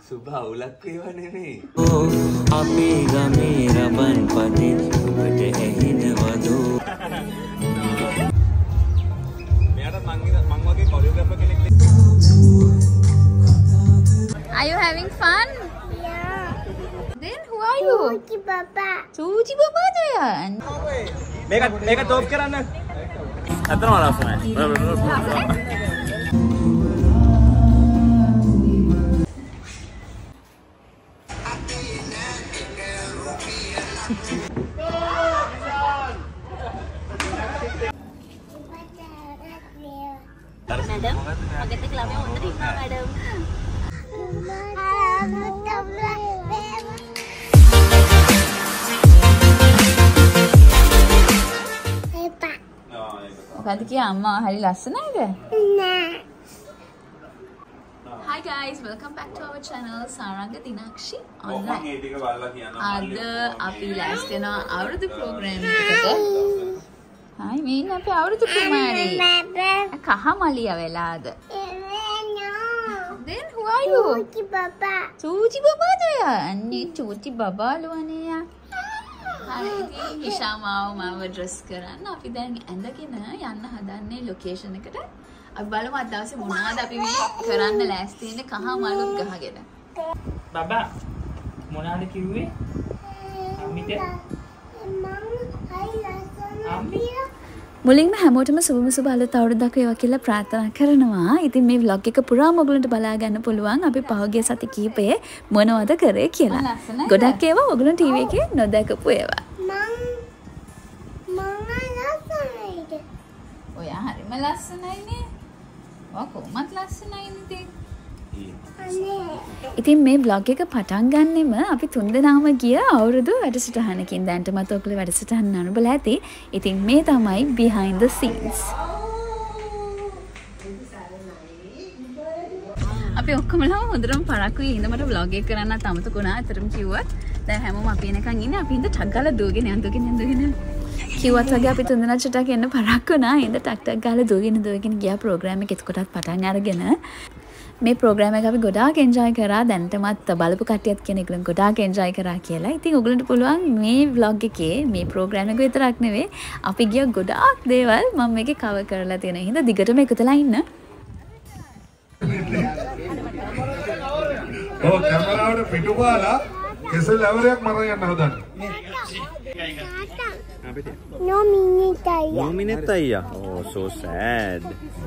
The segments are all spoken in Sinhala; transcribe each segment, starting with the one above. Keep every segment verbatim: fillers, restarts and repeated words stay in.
සුභ අවුලක් වේවා නෙමෙයි. අපේ ගමේ රබන් පදේ ඔබට ඇහෙනවද? මෙයාට මං මං වගේ කොරියෝග්‍රාෆර් කෙනෙක්. Are you having fun? Yeah. Then who are you? Suji Baba. Suji Baba Jayan. මේක මේක टॉप කරන්න. අතනම ලස්සනයි. Madam, maganda klame mo na rin pa, madam. මොකද කිය අම්මා හරි ලස්සනයිද? Nah. Hi guys, welcome back to our channel Saranga Dinakshi online. අද අපි ලෑස්ති වෙනවා අවුරුදු ප්‍රෝග්‍රෑම් එකකට. Hi මේන් අපි අවුරුදු කුමාරි. කහමලිය වෙලාද? Then who are you? Suji Baba. Suji Baba Jayan. Suji Baba ලුවනේ යා. හරි ඉතින් ඉෂාමාව මාව ඩ්‍රෙස් කරන්න අපි දැන් ඇඳගෙන යන්න හදන්නේ ලොකේෂන් එකට. අපි බලමු අද දවසේ මොනවද අපි මේ කරන්න ලෑස්ති වෙන්නේ කහ මලුත් ගහගෙන. බබා මොනවද කිව්වේ? අම්මිට අම්මි මුලින්ම හැමෝටම සුබම සුබ අලුත් අවුරුද්දක් වේවා කියලා ප්‍රාර්ථනා කරනවා. ඉතින් මේ vlog එක පුරාම ඔයගලන්ට බලා ගන්න පුළුවන් අපි පහුගිය සති කීපයේ මොනවද කරේ කියලා. ගොඩක් ඒවා ඔයගලන් ටීවී එකේ නොදකපු ඒවා. මං මං ලස්සනයිද? ඔයා හරිම ලස්සනයිනේ. ඔයා කොහොමත් ලස්සනයිනේ ඉතින්. ඉතින් මේ vlog එක පටන් ගන්නෙම අපි තුන්දෙනාම ගිය අවුරුදු වැඩසටහනකින්. දැන්ටමත් ඔයගොල්ලෝ වැඩසටහන අනුබලා ඇති. ඉතින් මේ තමයි behind the scenes. අපි ඔක්කොමලා හොඳටම පරක්කුයි ඉඳ මට vlog එක කරන්නත් අමතක වුණා. අතරම කිව්වත් දැන් හැමෝම අපි එනකන් ඉන්නේ. අපි ඉඳ ටක් ගාලා දුවගෙන යන් දුවගෙන යන් දුවගෙන කිව්වත් වගේ අපි තුන්දෙනා චටක් එන්න පරක්ක වුණා. ඉඳ ටක් ටක් ගාලා දුවගෙන දුවගෙන ගියා ප්‍රෝග්‍රෑම් එක එතකොටත් පටන් අරගෙන. මේ ප්‍රෝග්‍රෑම් එක අපි ගොඩාක් එන්ජොයි කරා. දැන්ටමත් බලපු කට්ටියත් කියන එක ගොඩාක් එන්ජොයි කරා කියලා. ඉතින් ඔයගලන්ට පුළුවන් මේ vlog එකේ මේ ප්‍රෝග්‍රෑම් එක විතරක් නෙවෙයි අපි ගිය ගොඩාක් දේවල් මම මේකේ කවර් කරලා තියෙන හින්දා දිගටම එකතුලා ඉන්න. ඔව් කැමරාවට පිටු කාලා කෙසෙල් ඇවරයක් මරන් යන්න හදන්නේ. No minute ayah. No minute ayah. Oh, so sad.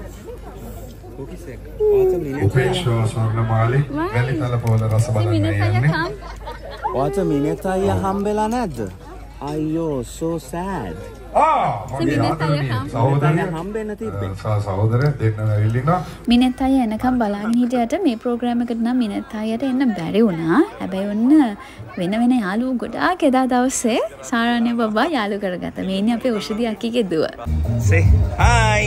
උපේක්ෂා ස්වර්ණමාලි වැලිතල පොළ රස බලන්න යන්නේ. ඔයාට මිනිත් අයියා හම්බෙලා නැද්ද? අයියෝ so sad. ආ මගේ ආදරණීය සහෝදරයා හම්බෙන්න තිබ්බේ. සහෝදරයා දෙන්න ඇවිල්ලිනවා. මිනත් අයියා එනකම් බලාගෙන හිටියට මේ ප්‍රෝග්‍රෑම් එකට නම් මිනත් අයියට එන්න බැරි වුණා. හැබැයි ඔන්න වෙන වෙන යාළුවෝ ගොඩාක් එදා දවසේ සාරාණ්‍ය බබා යාළු කරගත්තා. මේ ඉන්නේ අපේ උෂ්දි අක්කිගේ දුව. Say hi.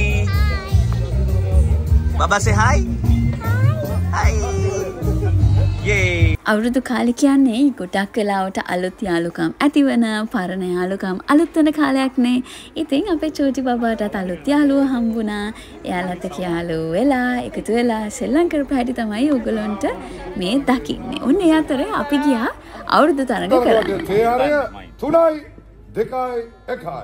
Baba say hi. Hi. Yay. අවුරුදු කාලේ කියන්නේ ගොඩක් වෙලාවට අලුත් යාළුකම් ඇතිවන පරණ යාළුකම් අලුත් වෙන කාලයක් නේ. ඉතින් අපේ චූටි බබාටත් අලුත් යාළුවෝ හම්බුණා. එයාලත් එක්ක යාළුවෝ වෙලා එකතු වෙලා සෙල්ලම් කරපු හැටි තමයි ඔයගලන්ට මේ දකින්නේ. ඔන්න ඒ අතරේ අපි ගියා අවුරුදු තරඟ කරන්න. තේයාරය තුනයි දෙකයි එකයි.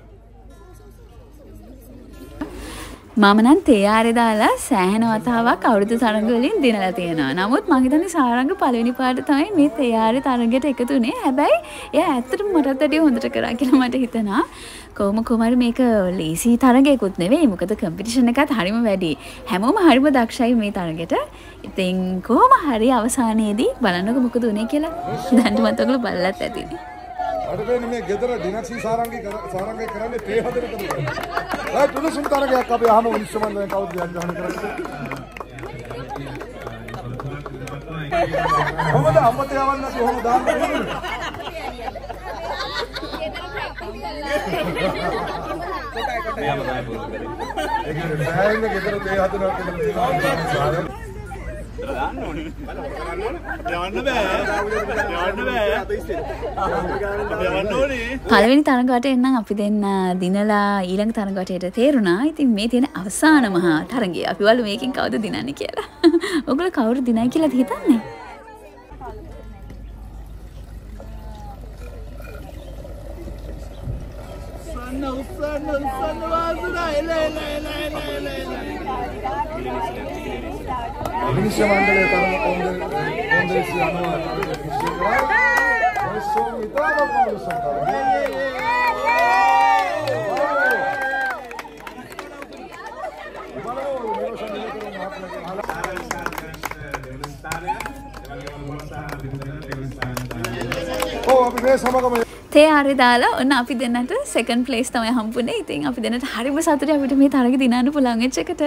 මම නම් තේයාරේ දාලා සෑහෙන වතාවක් අවුරුදු තරඟ වලින් දිනලා තියෙනවා. නමුත් මම හිතන්නේ සාරංග පළවෙනි පාට තමයි මේ තේයාරේ තරඟයට එකතු වුනේ. හැබැයි එයා ඇත්තටම මටත් වැඩිය හොඳට කරා කියලා මට හිතෙනවා. කොහොම කොහමරි මේක ලීසි තරඟයකුත් නෙවෙයි. මොකද කම්පිටිෂන් එකත් හරිම වැඩි. හැමෝම හරිම දක්ෂයි මේ තරඟෙට. ඉතින් කොහොම හරි අවසානයේදී බලන්නකො මොකද උනේ කියලා. දැන්ටමත් ඔයගොල්ලෝ බලලත් ඇතිනේ. අර වෙන්නේ මේ ගෙදර දිනක්ෂි සාරංගි සාරංගි කරන්නේ තේ හදන කරුවා. ඒ තුනසුන් තරගයක් අපි අහම උනිස්සමන් දැන් කවුද යන්න කරන්නේ. කොහොමද අම්මට යවන්න කොහොමද දාන්නේ? ඒක නෑ ගෙදර තේ හදනවා කියලා. දාන්න ඕනේ. බලන්න ඕනේ. යවන්න බෑ. යවන්න බෑ. යවන්න ඕනේ. පළවෙනි තරඟට එන්නම් අපි දෙන්න දිනලා ඊළඟ තරඟට තේරුණා. ඉතින් මේ තියෙන අවසාන මහා තරඟය. අපි බලමු මේකෙන් කවුද දිනන්නේ කියලා. ඔයගොල්ලෝ කවුරු දිනයි කියලාද හිතන්නේ? උස්සන්න උස්සන්න වාසුනා එල එල එල එල එල එල. විනිශ්චය මණ්ඩලයේ තරම කොන්දේ කොන්දේසි අනුව විනිශ්චය කරා. ඔස්සෝ මිතාව පවුසන් කරා. තේ හරි දාලා ඔන්න අපි දෙන්නට සෙකන්ඩ් ප්ලේස් තමයි හම්බුනේ. ඉතින් අපි දෙන්නට හරිම සතුටුයි අපිට මේ තරගෙ දිනන්න පුළුවන් වෙච්ච එකට.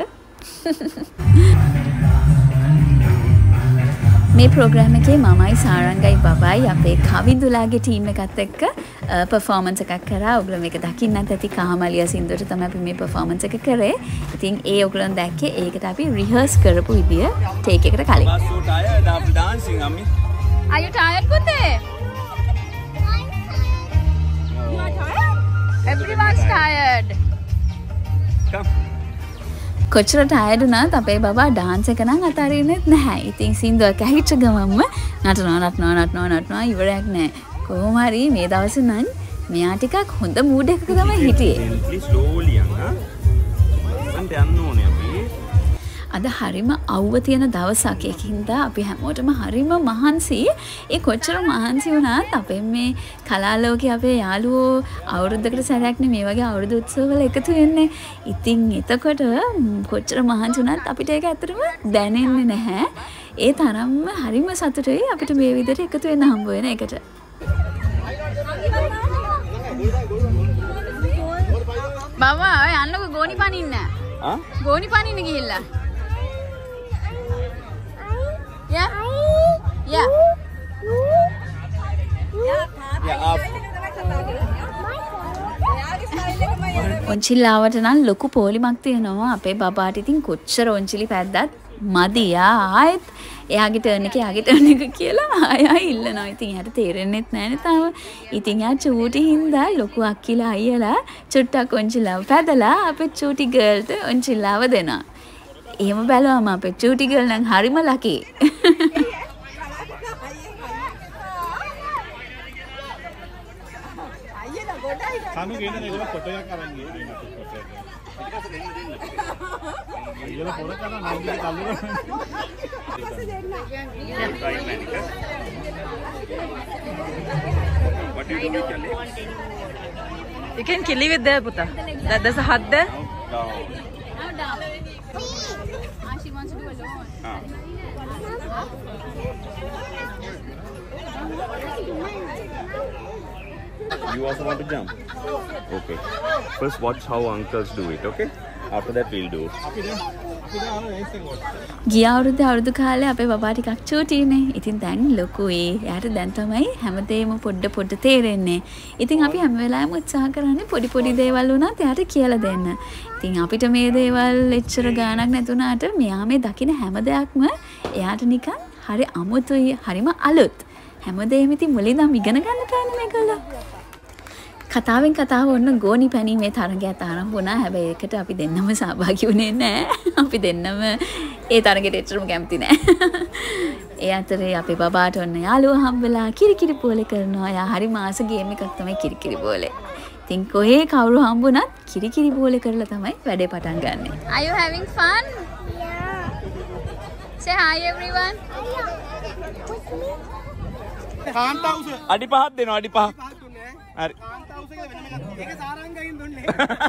මේ ප්‍රෝග්‍රෑම් එකේ මමයි සාරංගයි බබයි අපේ කවිඳුලාගේ ටීම් එකත් එක්ක පර්ෆෝමන්ස් එකක් කරා. ඔයගොල්ලෝ මේක දකින්නත් ඇති කාමලියා සින්දුවට තමයි අපි මේ පර්ෆෝමන්ස් එක කරේ. ඉතින් ඒ ඔයගොල්ලෝ දැක්කේ ඒකට අපි රිහර්ස් කරපු විදිය ටේක් එකට කලින්. So tired after dancing, Ami. Are you tired, Putte? You are tired? Everyone's tired. Come. කොච්චර ටයර්ඩ් වුණත් අපේ බබා ඩාන්ස් එක නම් අතාරින්නෙත් නැහැ. ඉතින් සින්දුවක් ඇහිච්ච ගමන්ම නටනවා නටනවා නටනවා නටනවා ඉවරයක් නැහැ. කොහොම හරි මේ දවසේ නම් මෙයා ටිකක් හොඳ මූඩ් එකක තමයි හිටියේ. Please slowly යන්න. අන්ට යන්න ඕනේ අපි. අද හරිම අවුව තියෙන දවසක්. ඒකින්ද අපි හැමෝටම හරිම මහන්සි. ඒ කොච්චර මහන්සි වුණත් අපේ මේ කලාලෝකයේ අපේ යාළුවෝ අවුරුද්දකට සැරයක් නේ මේ වගේ අවුරුදු උත්සවවල එකතු වෙන්නේ. ඉතින් එතකොට කොච්චර මහන්සි වුණත් අපිට ඒක ඇත්තටම දැනෙන්නේ නැහැ. ඒ තරම්ම හරිම සතුටුයි අපිට මේ විදිහට එකතු වෙන්න හම්බ වෙන එකට. බබා ඔය යන්නකො ගෝනි පනින්න. ආ? ගෝනි පනින්න ගිහිල්ලා. Yeah. Yeah. ඔන්චිල්ලාවට නම් ලොකු පොලිමක් තියෙනවා අපේ බබාට. ඉතින් කොච්චර ඔන්චිලි පැද්දත් මදියා ආයෙත් එයාගේ ටර්න් එක එයාගේ ටර්න් එක කියලා ආය ආය ඉල්ලනවා. ඉතින් එයාට තේරෙන්නෙත් නැහැ නේ තාම. ඉතින් එයා චූටි හින්දා ලොකු අක්කිලා අයියලා චුට්ටක් ඔන්චිල්ලාව පැදලා අපේ චූටි ගර්ල්ට ඔන්චිල්ලාව දෙනවා. එහෙම බැලුවම අපේ චූටි ගර්ල් නම් හරිම ලකි. කනු ගෙන්න නේද ෆොටෝ එකක් අරන් ගියේ ඊට පස්සේ දෙන්න දෙන්න. අයියලා පොර කරා නංගිගේ කල්ලුර. What do you do with your legs? You can kill it with there, Puta. That, there's a hut there. Down. Now down. Ah, she wants to do alone. Ah. You also want to jump? Okay. First watch how uncles do it, okay? After that we'll do. ගිය අවුරුද්දේ අවුරුදු කාලේ අපේ බබා ටිකක් චූටිනේ. ඉතින් දැන් ලොකුයි. එයාට දැන් තමයි හැමදේම පොඩ පොඩ තේරෙන්නේ. ඉතින් අපි හැම වෙලාවෙම උත්සාහ කරන්නේ පොඩි පොඩි දේවල් වුණත් එයාට කියලා දෙන්න. ඉතින් අපිට මේ දේවල් එච්චර ගාණක් නැතුණාට මෙයා මේ දකින හැම දෙයක්ම එයාට නිකන් හරි අමුතුයි, හරිම අලුත්. හැමදේම ඉතින් මුලින්ම ඉගෙන ගන්න තමයි මේගොල්ලෝ. කතාවෙන් කතාව ඔන්න ගෝනි පැනීමේ තරගයත් ආරම්භ වුණා. හැබැයි ඒකට අපි දෙන්නම සහභාගී වුණේ නැහැ. අපි දෙන්නම ඒ තරගෙට එච්චරම කැමති නැහැ. ඒ අතරේ අපේ බබාට ඔන්න යාළුවා හම්බෙලා කිරිකිරි බෝලේ කරනවා. යා හරි මාස ගේම් එකක් තමයි කිරිකිරි බෝලේ. ඉතින් කොහේ කවුරු හම්බුණත් කිරිකිරි බෝලේ කරලා තමයි වැඩේ පටන් ගන්නෙ. Are you having fun? Yeah. Say hi everyone. කාන්තාවුස අඩි පහක් දෙනවා අඩි පහක්. හරි. කාන්තාවුස එක වෙන එකක්. ඒක සාරංගයින් දුන්නේ.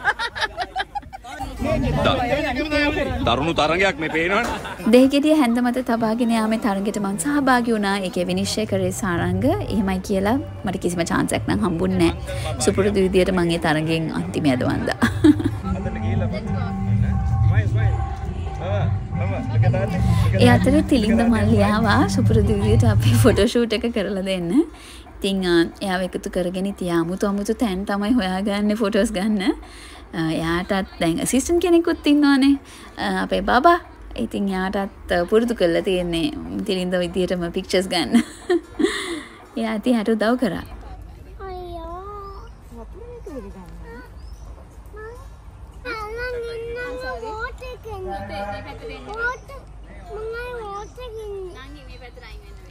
තරුණු තරගයක් මේ පේනවනේ. දෙහිගෙඩිය හැන්ද මත තබාගෙන යාමේ තරගෙට මං සහභාගී වුණා. ඒකේ විනිශ්චය කරේ සාරංග. එහෙමයි කියලා මට කිසිම chance එකක් නම් හම්බුන්නේ නැහැ. සුපුරුදු විදියට මං ඒ තරගෙන් අන්තිමයට වන්දා. ඒ අතරේ තිලින්ද මල්ලියාවා සුපුරුදු විදියට අපි ෆොටෝ ෂූට් එක කරලා දෙන්න. ඉතින් එයාව එකතු කරගෙන ඉතින් 아무තු 아무තු තැන් තමයි හොයාගන්නේ ෆොටෝස් ගන්න. එයාටත් දැන් ඇසිස්ටන්ට් කෙනෙකුත් ඉන්නවනේ අපේ බබා. ඉතින් එයාටත් පුරුදු කරලා තියෙන්නේ තිලින්ද විදියටම පික්චර්ස් ගන්න. එයා ඉතින් හට උදව් කරා.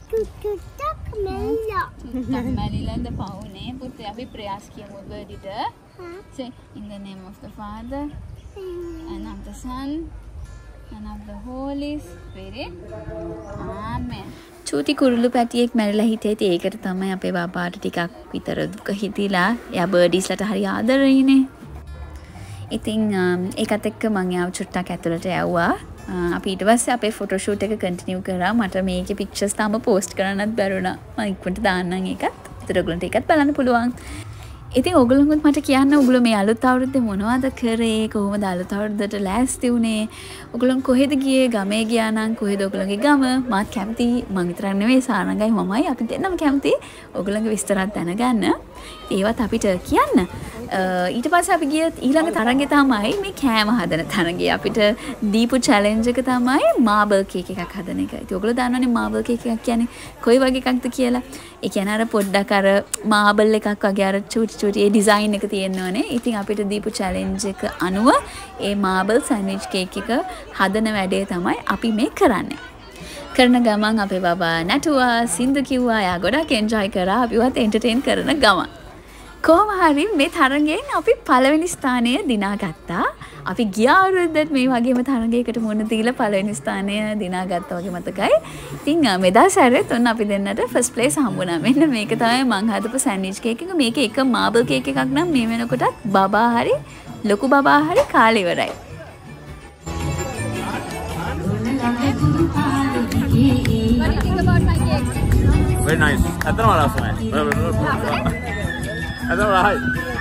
චුට්ටක් මෙල්ලා. චුට්ටක් මැලිලාද පවුනේ පුතේ අපි ප්‍රයාස කියමු බර්ඩිට. Say in the name of the Father and of the Son and of the Holy Spirit. Amen. චූටි කුරුළු පැටියෙක් මැරිලා හිටියේ ඒකට තමයි අපේ බබාට ටිකක් විතර දුක හිතිලා. එයා බර්ඩිස්ලට හරි ආදරෙයිනේ. ඉතින් ඒකත් එක්ක මං යාව චුට්ටක් ඇතුළට යවුවා. අපි ඊට පස්සේ අපේ ෆොටෝ ෂූට් එක කන්ටිනියු කරා. මට මේකේ පික්චර්ස් තාම පෝස්ට් කරන්නත් බැරුණා. මම ඉක්මනට දාන්නම් ඒකත්. ඒතර ඔයගොල්ලන්ට ඒකත් බලන්න පුළුවන්. ඉතින් ඔයගොල්ලොන්වත් මට කියන්න ඔයගොල්ලෝ මේ අලුත් අවුරුද්දේ මොනවද කරේ? කොහොමද අලුත් අවුරුද්දට ලෑස්ති වුනේ? ඔයගොල්ලෝ කොහෙද ගියේ? ගමේ ගියා නම් කොහෙද ඔයගොල්ලෝගේ ගම? මාත් කැමතියි. මං විතරක් නෙවෙයි සාරංගයි මමයි අපි දෙන්නම කැමතියි ඔයගොල්ලෝගේ විස්තරات දැනගන්න. ඒවත් අපිට කියන්න. ඊට පස්සේ අපි ගිය ඊළඟ තරඟේ තමයි මේ කෑම හදන තරඟේ. අපිට දීපු චැලෙන්ජ් එක තමයි මාබල් කේක් එකක් හදන එක. ඉතින් ඔයගොල්ලෝ දන්නවනේ මාබල් කේක් එකක් කියන්නේ කොයි වගේ එකක්ද කියලා. ඒ කියන්නේ අර පොඩ්ඩක් අර මාබල් එකක් වගේ අර චූටි චූටි ඒ ඩිසයින් එක තියෙනවනේ. ඉතින් අපිට දීපු චැලෙන්ජ් එක අනුව ඒ මාබල් සෑන්ඩ්විච් කේක් එක හදන වැඩේ තමයි අපි මේ කරන්නේ. කරන ගමන් අපේ බබා නටුවා, සින්දු කිව්වා, යා ගොඩක් එන්ජොයි කරා. අපිවත් එන්ටර්ටේන් කරන ගමන් කොහොම හරි මේ තරඟයෙන් අපි පළවෙනි ස්ථානය දිනාගත්තා. අපි ගිය අවුරුද්දත් මේ වගේම තරඟයකට මුහුණ දීලා පළවෙනි ස්ථානය දිනාගත්තා වගේ මතකයි. ඉතින් මෙදා සැරේත් ඔන්න අපි දෙන්නට ෆස්ට් ප්ලේස් හම්බුණා. මෙන්න මේක තමයි මං හදපු සෑන්ඩ්විච් කේක් එක. මේක එක මාබල් කේක් එකක් නම් මේ වෙනකොටත් බබා හරි ලොකු බබා හරි කාලේ ඉවරයි. What do you think about my cake? Very nice. ඇත්තම ලස්සනයි. ඇත්තම රහයි.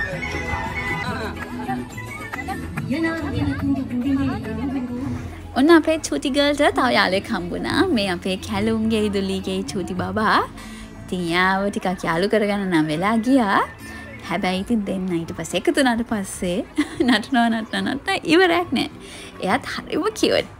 ඔන්න අපේ චූටි ගර්ල්ට තව යාළුවෙක් හම්බුණා. මේ අපේ කැලුම්ගේ ඉදුලිගේ චූටි බබා. ඉතින් යාව ටිකක් යාළු කරගන්න නම් වෙලා ගියා. හැබැයි ඉතින් දෙන්න ඊට පස්සේ එකතු වුණාට පස්සේ නටනවා නටනවා නටනවා ඉවරයක් නෑ. එයාත් හරිම කියුට්.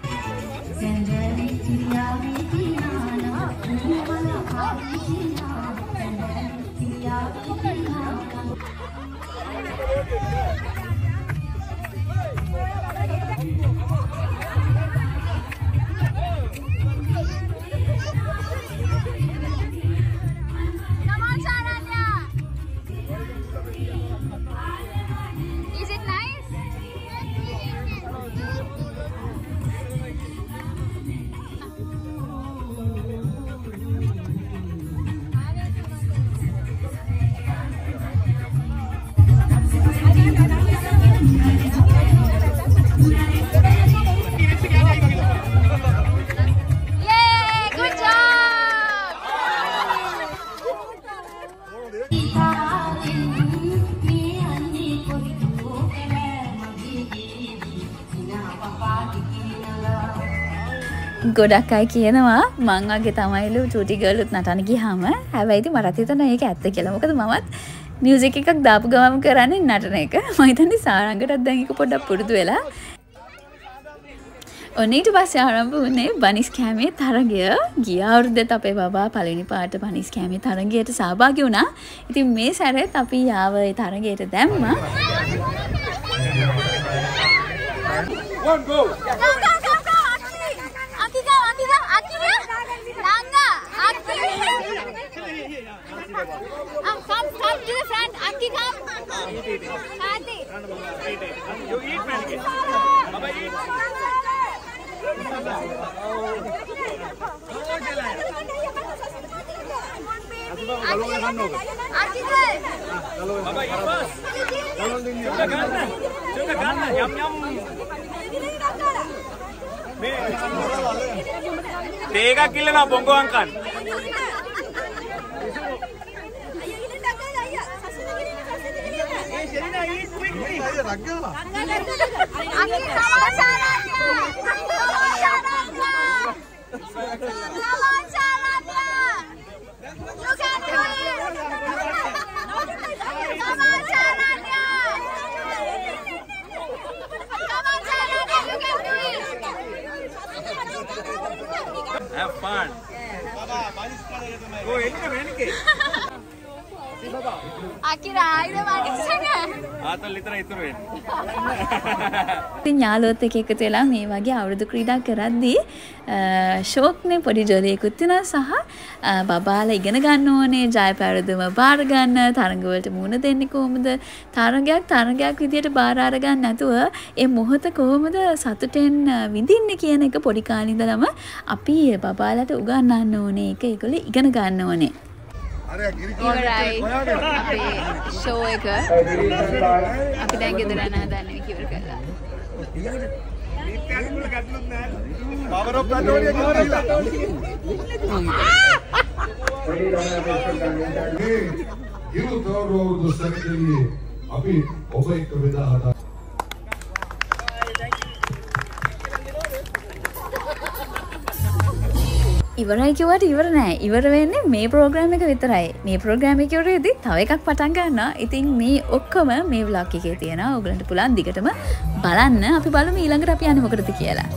ගොඩක් අය කියනවා මං වගේ තමයිලු චූටි ගර්ල්ුත් නටන ගියාම. හැබැයි ඉතින් මට හිතෙනවා ඒක ඇත්ත කියලා. මොකද මමත් මියුසික් එකක් දාපු ගමන් කරන්නේ නටන එක. මම හිතන්නේ සාරංගටත් දැන් ඒක පොඩ්ඩක් පුරුදු වෙලා. ඔන්න ඊට පස්සේ ආරම්භ වුණේ බනිස් කෑමේ තරගය. ගිය අවුරුද්දේත් අපේ බබා පළවෙනි පාට බනිස් කෑමේ තරගයට සහභාගී වුණා. ඉතින් මේ සැරේත් අපි යාව ඒ තරගයට දැම්මා. One go. Um, come, come to the front. Aki, come. Ati. You eat, man. Baba, eat. Aki, good. Baba, eat first. Sudah ganna. Sudah ganna. Yum, yum. Tega kilo na bongo angkan. Have fun. Go, Akira ආයිද මනිස්සක. ආතල් විතර ඉතුරු වෙන්නේ. ඉතින් යාළුවොත් එක්ක එකතු වෙලා මේ වගේ අවුරුදු ක්‍රීඩා කරද්දී ෂෝක්නේ පොඩි ජොලියකුත් වෙනවා සහ බබාලා ඉගෙන ගන්න ඕනේ ජය පෙරදුම බාර ගන්න තරඟ වලට මුහුණ දෙන්නේ කොහොමද තරඟයක් තරඟයක් විදියට බාර අරගන්න නැතුව ඒ මොහොත කොහොමද සතුටෙන් විඳින්නේ කියන එක පොඩි කාලේ ඉඳලම අපි බබාලාට උගන්වන්න ඕනේ ඒක ඒගොල්ලෝ ඉගෙන ගන්න ඕනේ. ඉවරයි අපේ ෂෝ එක අපි දැන් ගෙදර යන හදන්නේ කිවර කරලා. පවර් ඔෆ් ගන්නෝනේ කියලා. මේ ඉරු තවරෝ සැකලියේ අපි ඔබ එක්ක බෙදා හදා ඉවරයි කිව්වට ඉවර නෑ. ඉවර වෙන්නේ මේ ප්‍රෝග්‍රෑම් එක විතරයි. මේ ප්‍රෝග්‍රෑම් එකේ ඉවරෙද්දි තව එකක් පටන් ගන්නවා. ඉතින් මේ ඔක්කොම මේ vlog එකේ තියෙනවා. ඔයගලන්ට පුළුවන් දිගටම බලන්න. අපි බලමු ඊළඟට අපි යන්නේ මොකටද කියලා.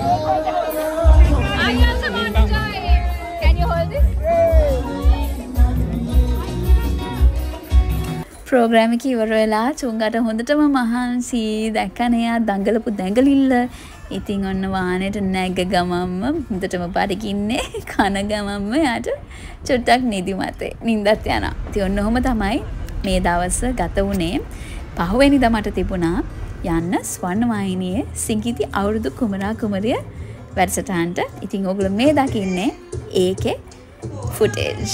ප්‍රෝග්‍රෑම් එක ඉවර වෙලා චුංගට හොඳටම මහන්සි දැක්කනේ ආ දඟලපු දැඟලිල්ල. ඉතින් ඔන්න වාහනේට නැග ගමම්ම හොඳටම බඩගින්නේ කන ගමම්ම යාට චුට්ටක් නිදිමතේ නිින්දත් යනවා. ඉතින් ඔන්න ඔහොම තමයි මේ දවස් ගත වුණේ. පහුවෙනිදා මට තිබුණා යන්න ස්වර්ණවාහිනියේ සිංගිති අවුරුදු කුමරා කුමරිය වැඩසටහනට. ඉතින් ඔයගොල්ලෝ මේ දකින්නේ ඒකේ ෆුටේජ්.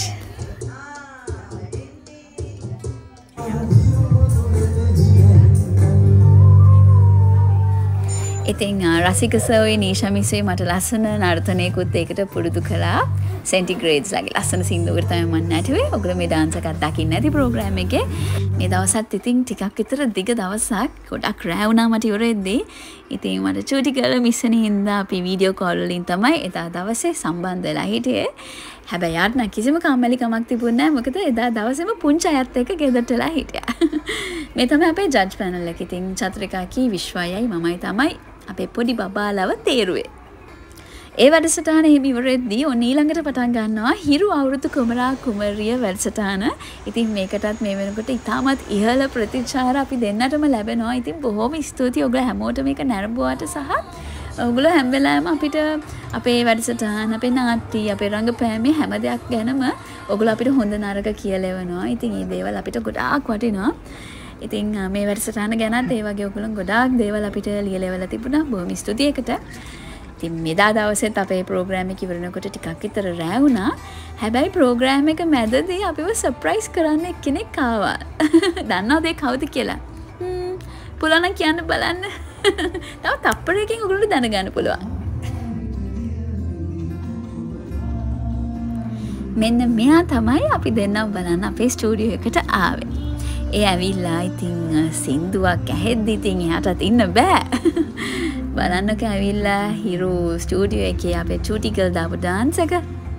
ඉතින් රසික සර්වේ නීෂා මිස්සේ මට ලස්සන නර්තනයකුත් ඒකට පුරුදු කළා. සෙන්ටිග්‍රේඩ්ස් ලගේ ලස්සන සින්දුවකට තමයි මම නැටුවේ. ඔයගොල්ලෝ මේ ඩාන්ස් එකක් දකින්න ඇති ප්‍රෝග්‍රෑම් එකේ. මේ දවසත් ඉතින් ටිකක් විතර දිග දවසක් ගොඩක් රෑ වුණා මට ඉවරෙද්දී. ඉතින් මට චූටි කරලා මිස් වෙන හින්දා අපි වීඩියෝ කෝල් වලින් තමයි එදා දවසේ සම්බන්ධ වෙලා හිටියේ. හැබැයි යාට නම් කිසිම කම්මැලිකමක් තිබුණේ නැහැ. මොකද එදා දවසේම පුංචි අයත් එක්ක ගෙදරට වෙලා හිටියා. මේ තමයි අපේ ජජ් පැනල් එක. ඉතින් චතුරිකා කී විශ්වයයි මමයි තමයි අපේ පොඩි බබාලව තේරුවේ. ඒ වැඩසටහන එහෙම ඉවරෙද්දී ඔන්න ඊළඟට පටන් ගන්නවා හිරු අවුරුදු කුමරා කුමරිය වැඩසටහන. ඉතින් මේකටත් මේ වෙනකොට ඉතාමත් ඉහළ ප්‍රතිචාර අපි දෙන්නටම ලැබෙනවා. ඉතින් බොහොම ස්තුතියි ඔයගොල්ලෝ හැමෝටම මේක නැරඹුවාට සහ ඔයගොල්ලෝ හැම වෙලාවෙම අපිට අපේ වැඩසටහන, අපේ නාට්‍ය, අපේ රංගපෑමේ හැම දෙයක් ගැනම ඔයගොල්ලෝ අපිට හොඳ නරක කියලා එවනවා. ඉතින් මේ දේවල් අපිට ගොඩාක් වටිනවා. ඉතින් මේ වැඩසටහන ගැනත් ඒ වගේ ඔයගොල්ලෝ ගොඩාක් දේවල් අපිට ලියලා තිබුණා. බොහොම ස්තුතියි ඒකට. ඉතින් මෙදා දවසෙත් අපේ ප්‍රෝග්‍රෑම් එක ඉවරනකොට ටිකක් විතර රෑ වුණා. හැබැයි ප්‍රෝග්‍රෑම් එක මැදදී අපිව සර්ප්‍රයිස් කරන්න එක්කෙනෙක් ආවා. දන්නවද ඒ කවුද කියලා? හ්ම් පුළුවන් නම් කියන්න බලන්න. තව තප්පරයකින් ඔයගොල්ලෝ දැනගන්න පුළුවන්. මෙන්න මෙයා තමයි අපි දෙන්නම බලන්න අපේ ස්ටුඩියෝ එකට ආවේ. ඒ ඇවිල්ලා ඉතින් සින්දුවක් ඇහෙද්දි ඉතින් එයාටත් ඉන්න බෑ. බලන්නකෝ ඇවිල්ලා හිරු ස්ටුඩියෝ එකේ අපේ චූටි ගර්ල් දාපු ඩාන්ස් එක.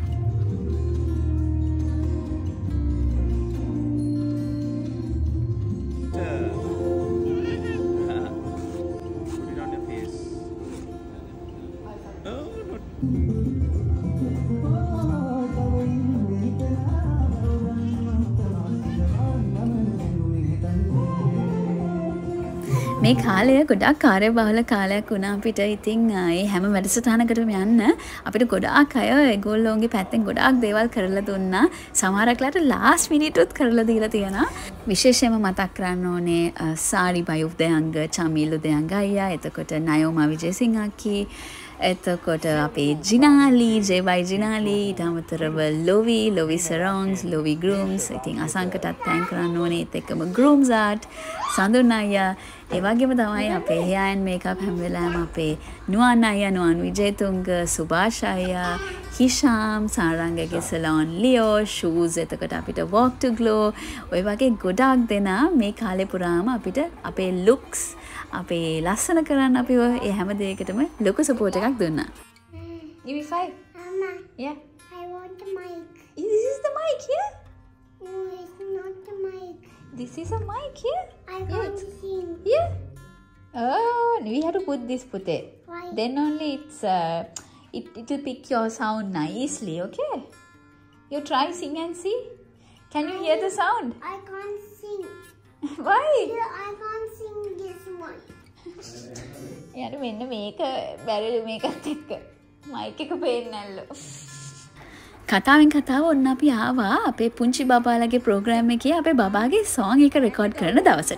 මේ කාලය ගොඩක් කාර්යබහුල කාලයක් වුණා අපිට. ඉතින් ඒ හැම වැඩසටහනකටම යන්න අපිට ගොඩාක් අය ඒගොල්ලෝගේ පැත්තෙන් ගොඩාක් දේවල් කරලා දුන්නා. සමහරක්ලාට ලාස්ට් මිනිට් උත් කරලා දීලා තියෙනවා. විශේෂයෙන්ම මතක් කරන්න ඕනේ සාරි බයුෆ් දෙයංග, චමිලු දෙයංග අයියා, එතකොට නයෝමා විජේසිංහ අක්කී, එතකොට අපේ ජිනාලි, ජේවයි ජිනාලි, ඊට අමතරව ලොවි, ලොවි සරෝන්ස්, ලොවි ගෲම්ස්. ඉතින් අසංකටත් තෑන්ක් කරන්න ඕනේ. ඒත් එක්කම ගෲම්ස් ආර්ට්, සඳුන් අයියා, ඒ වගේම තමයි අපේ hair and makeup හැම වෙලාවෙම අපේ නුවන් අයියා, නුවන් විජේතුංග, සුභාෂ් අයියා, හිෂාම්, සාරංගගේ සලෝන්, ලියෝ, shoes, එතකොට අපිට walk to glow, ඔය වගේ ගොඩාක් දෙනා මේ කාලේ පුරාම අපිට අපේ looks අපේ ලස්සන කරන්න අපිව ඒ හැම දෙයකටම ලොකු සපෝට් එකක් දුන්නා. Give me five. Mama, Yeah. I want the mic. This is the mic here. No, it's not the mic. This is a mic here. I want to sing. Yeah. Oh, we have to put this pute. Why? Then only it's uh, it it will pick your sound nicely. Okay. You try sing and see. Can you hear the sound? I can't sing. Why? I can't sing this one. යාට මෙන්න මේක බැරිලු මේකත් එක්ක. මයික් එක පේන්නේ නැල්ලු. කතාවෙන් කතාව ඔන්න අපි ආවා අපේ පුංචි බබාලගේ ප්‍රෝග්‍රෑම් එකේ අපේ බබාගේ සෝං එක රෙකෝඩ් කරන දවසට.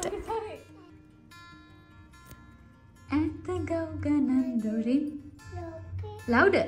ඇත්ත ගව් ගණන් දොරින් louder.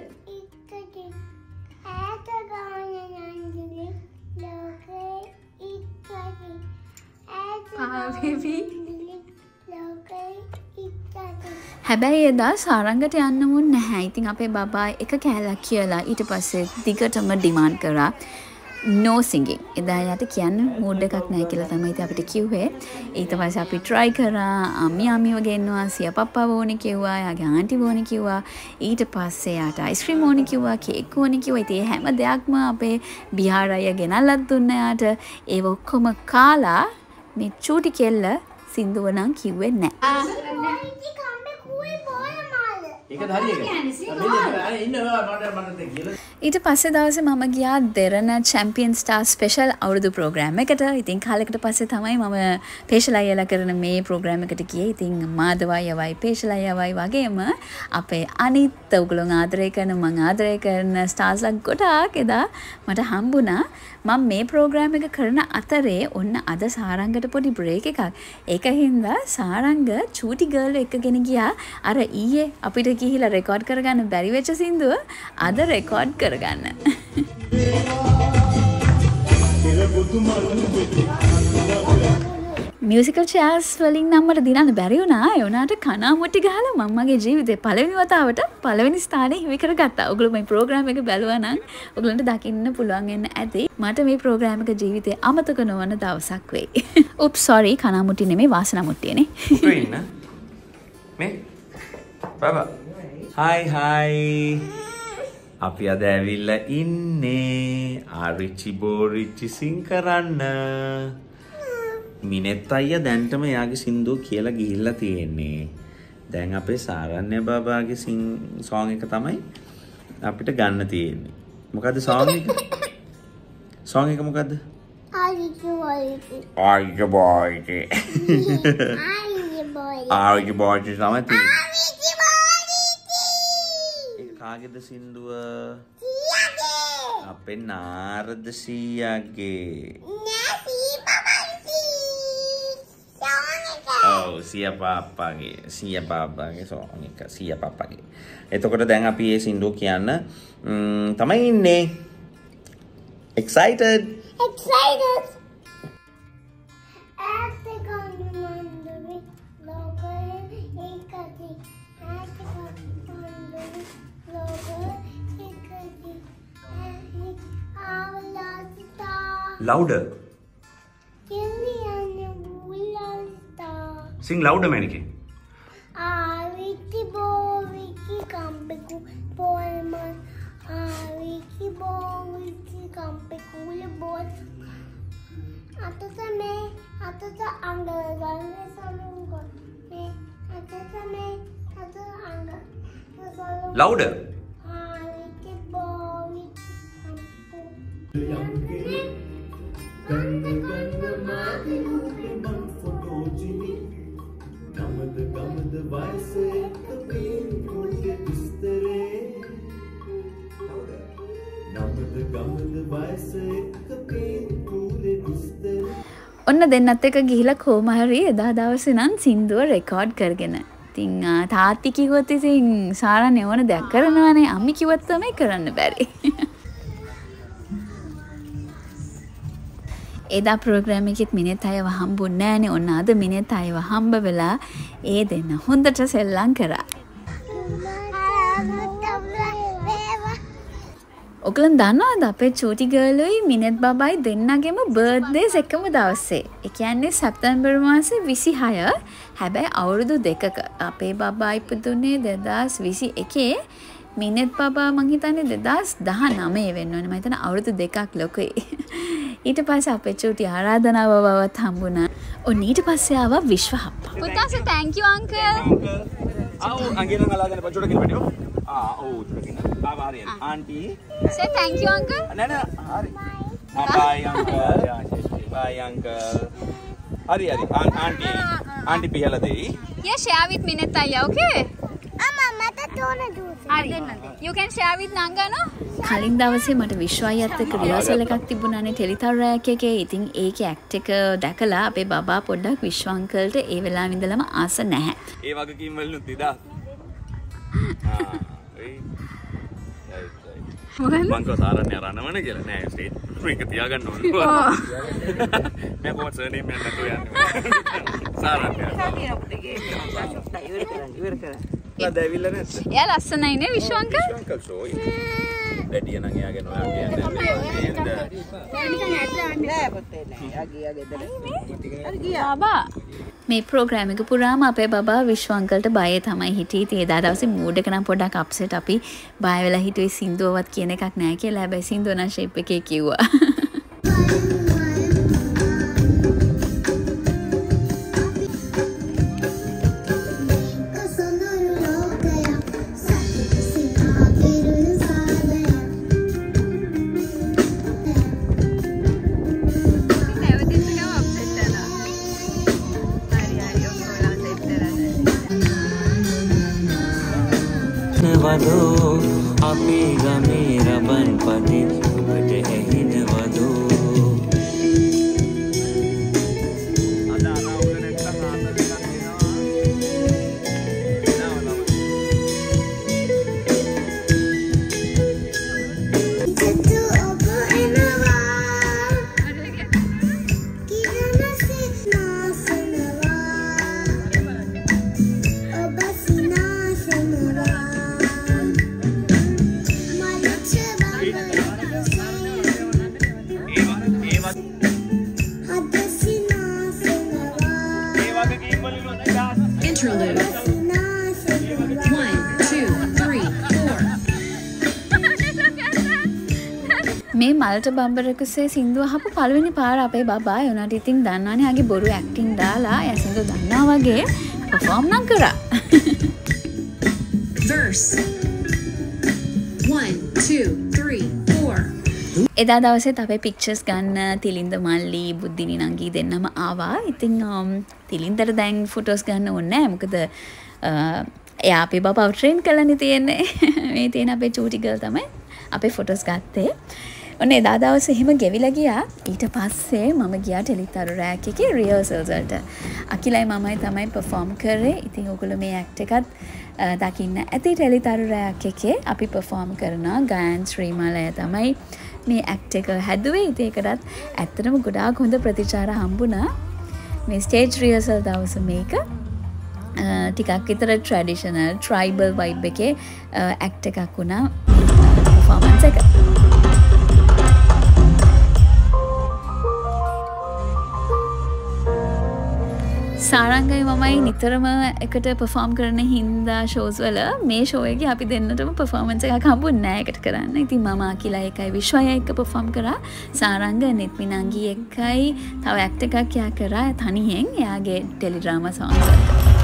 හැබැයි එදා සාරංගට යන්න මුන් නැහැ. ඉතින් අපේ බබා එක කෑල්ලක් කියලා ඊට පස්සේ දිගටම ඩිමාන්ඩ් කරා no singing. එදා යාට කියන්න මූඩ් එකක් නැහැ කියලා තමයි ඉතින් අපිට කිව්වේ. ඊට පස්සේ අපි try කරා අම්මි අම්මිව ගෙන්නවා සිය පප්පා ඕනේ කිව්වා, යාගේ ආන්ටි ඕනේ කිව්වා. ඊට පස්සේ යාට අයිස්ක්‍රීම් ඕනේ කිව්වා, කේක් ඕනේ කිව්වා. ඉතින් හැම දෙයක්ම අපේ බිහාර අය ගෙනල්ලත් දුන්නා යාට. ඒව ඔක්කොම කාලා මේ චූටි කෙල්ල සින්දුව නම් කිව්වේ නැහැ. ඊට පස්සේ දවසේ මම ගියා දෙරණ චැම්පියන් ස්ටාර් ස්පෙෂල් අවුරුදු ප්‍රෝග්‍රෑම් එකට. ඉතින් කාලෙකට පස්සේ තමයි මම පේෂල් අයියලා කරන මේ ප්‍රෝග්‍රෑම් එකට ගියේ. ඉතින් මාධව අයවයි පේෂල් අයවයි වගේම අපේ අනිත් ඔයගොල්ලෝ ආදරය කරන මම ආදරය කරන ස්ටාර්ස්ලා ගොඩාක් එදා මට හම්බුණා. මම මේ ප්‍රෝග්‍රෑම් එක කරන අතරේ ඔන්න අද සාරංගට පොඩි බ්‍රේක් එකක්. ඒකින්ද සාරංග චූටි ගර්ල් එකගෙන ගියා අර ඊයේ අපිට ගිහිලා රෙකෝඩ් කරගන්න බැරි වෙච්ච සින්දුව අද රෙකෝඩ් කරගන්න. මියුසිකල් චෙයාර්ස් වලින් නම් මට දිනන්න බැරි වුණා. ඒ වුණාට කනාමුට්ටි ගහලා මම මගේ ජීවිතේ පළවෙනි වතාවට පළවෙනි ස්ථානේ හිමි කරගත්තා. ඔයගොල්ලෝ මේ ප්‍රෝග්‍රෑම් එක බැලුවා නම් ඔයගලන්ට දකින්න පුළුවන් වෙන්න ඇති. මට මේ ප්‍රෝග්‍රෑම් එක ජීවිතේ අමතක නොවන දවසක් වෙයි. උප් සෝරි කනාමුට්ටි නෙමෙයි වාසනාමුට්ටියනේ. උඩ ඉන්න. මේ බබා. හයි හයි. අපි අද ඇවිල්ලා ඉන්නේ ආරිචි බෝරිචි සිං කරන්න. මිනෙත් අයියා දැන්ටම එයාගේ සින්දුව කියලා ගිහිල්ලා තියෙන්නේ. දැන් අපේ සාරණ්‍ය බබාගේ සින් සෝං එක තමයි අපිට ගන්න තියෙන්නේ. මොකද්ද සෝං එක? සෝං එක මොකද්ද? Argy Boyty. Argy Boyty. Argy Boyty. Argy Boyty තමයි තියෙන්නේ. Argy Boyty. ඒක කාගේද සින්දුව? සියාගේ. අපේ නාරද සීයාගේ. ඔව් සියා පාප්පාගේ සියා පාප්පාගේ සෝං එක සියා පාප්පාගේ. එතකොට දැන් අපි මේ සින්දුව කියන්න තමයි ඉන්නේ. Excited? Excited. Ate ganumanduri logoe ekati. Ate ganumanduri logoe ekati. Avlasta. Louder. Kiliane bulasta. Sing louder Manike. Aviki boviki kambeku polman. Aviki boviki kambeku lebol. Atata me atata anggal galne salungo. Me atata me atata anggal salungo. Louder. Aviki boviki kambeku. Ganda ganda maati muke man photo jini. Gamad gamad vaise kapin kulte bistere. Gamad gamad vaise kapin kulte bistere. ඔන්න දෙන්නත් එක ගිහිලා කොහොම හරි එදා දවසේ නම් සින්දුව රෙකෝඩ් කරගෙන. ඉතින් තාත්ති කිව්වොත් ඉතින් සාරන්නේ ඕන දෙයක් කරනවානේ. අම්මි කිව්වත් තමයි කරන්න බැරි. එදා ප්‍රෝග්‍රෑම් එකෙත් මිනෙත් අයව හම්බුන්නේ නැහනේ. ඔන්න අද මිනෙත් අයව හම්බ වෙලා ඒ දෙන්න හොඳට සෙල්ලම් කරා. ඔගලන් දන්නවද අපේ චූටි ගර්ලුයි මිනෙත් බබයි දෙන්නගෙම බර්ත්ඩේස් එකම දවසේ. ඒ කියන්නේ සැප්තැම්බර් මාසේ විසිහය. හැබැයි අවුරුදු දෙකක. අපේ බබා ඉපදුනේ දෙදාස් විසි එකේ. මිනෙත් බබා මං හිතන්නේ දෙදාස් දහනවය වෙන්න ඕනේ. මම හිතන අවුරුදු දෙකක් ලොකුයි. ඊට පස්සේ අපේ චූටි ආරාධනාව බවත් හම්බුණා. ඔන්න ඊට පස්සේ ආවා විශ්ව හප්පා. පුතාස thank you uncle. ආ අංගෙලන් අලාගෙන පචුඩ කිරිපටියෝ. ආ ඔව් උතුරකින්. ආවා හරියට. Aunty. say thank you uncle. නෑ නෑ හරි. Bye uncle. Bye uncle. Hari hari auntie auntie pihala deyi. Yeah, share with me Netaya, okay? Amma mata tona juice. Hari. You can share with Nanga no? කලින් දවසේ මට විශ්වායත් එක්ක රිහර්සල් එකක් තිබුණානේ ටෙලිතරයක් එකේ. ඉතින් ඒකේ ඇක්ට් එක දැකලා අපේ බබා පොඩ්ඩක් විශ්ව අංකල්ට ඒ වෙලාවෙ ඉඳලම ආස නැහැ. ඒ වගකීම් වලින් නිදා. ආ ඒ මං කෝ සාරන්නේ අරනවන කියලා නෑ ස්ටේජ් මේක තියාගන්න ඕනේ. ඔව්. මම කොහොමද සර්නේම් එකක් නැතුව යන්නේ. සාරන්නේ. ඉවර කරා. ලා දැවිලා නැද්ද? එයා ලස්සනයි නේ Vishwa uncle. Vishwa uncle show. වැඩි නම් එයාගේ නෝ කියන්නේ. බබා මේ ප්‍රෝග්‍රෑම් එක පුරාම අපේ බබා විශ්ව අංකල්ට බය තමයි හිටියේ. ඉතින් එදා දවසේ මූඩ් එක නම් පොඩ්ඩක් අප්සෙට්. අපි බය වෙලා හිටියේ සින්දුවවත් කියන එකක් නැහැ කියලා. හැබැයි සින්දුව නම් ෂේප් එකේ කිව්වා. වදෝ අපේ ගමේ රබන් පදේ ඔබට ඇහෙන වදෝ මේ මල්ට බම්බරකුසේ සින්දුව අහපු පළවෙනි පාර අපේ බබා උනාට ඉතින් දන්නවනේ ආගේ බොරු ඇක්ටිං දාලා එයා සින්දුව දන්නා වගේ perform නම් කරා. Verse one two three four. එදා දවසේත් අපේ පික්චර්ස් ගන්න තිලින්ද මල්ලි බුද්ධිනි නංගී දෙන්නම ආවා. ඉතින් තිලින්දට දැන් ෆොටෝස් ගන්න ඕනේ නැහැ. මොකද එයා අපේ බබාව ට්‍රේන් කරලානේ තියෙන්නේ. මේ තියෙන අපේ චූටි ගර්ල් තමයි අපේ ෆොටෝස් ගත්තේ. ඔන්න එදා දවසේ එහෙම ගෙවිලා ගියා. ඊට පස්සේ මම ගියා ටෙලිතරු රෑක් එකේ රිහර්සල්ස් වලට. අකිලයි මමයි තමයි perform කරේ. ඉතින් ඔයගොල්ලෝ මේ ඇක්ට් එකත් දකින්න ඇති ටෙලිතරු රෑක් එකේ අපි perform කරනවා. ගායන් ශ්‍රීමාලය තමයි මේ ඇක්ට් එක හැදුවේ. ඉතින් ඒකටත් ඇත්තටම ගොඩාක් හොඳ ප්‍රතිචාර හම්බුණා. මේ ස්ටේජ් රිහර්සල් දවස මේක ටිකක් විතර ට්‍රැඩිෂනල් ට්‍රයිබල් වයිබ් එකේ ඇක්ට් එකක් වුණා පර්ෆෝමන්ස් එක. සාරංගයි මමයි නිතරම එකට perform කරන හින්දා shows වල මේ show එකේ අපි දෙන්නටම performance එකක් හම්බුන්නේ නැහැ එකට කරන්න. ඉතින් මම අකිලා එකයි විශ්වය එක්ක perform කරා. සාරංග නෙත්මිනංගි එක්කයි තව act එකක් යා කරා තනියෙන් එයාගේ ටෙලිඩ්‍රාමා songs වලට.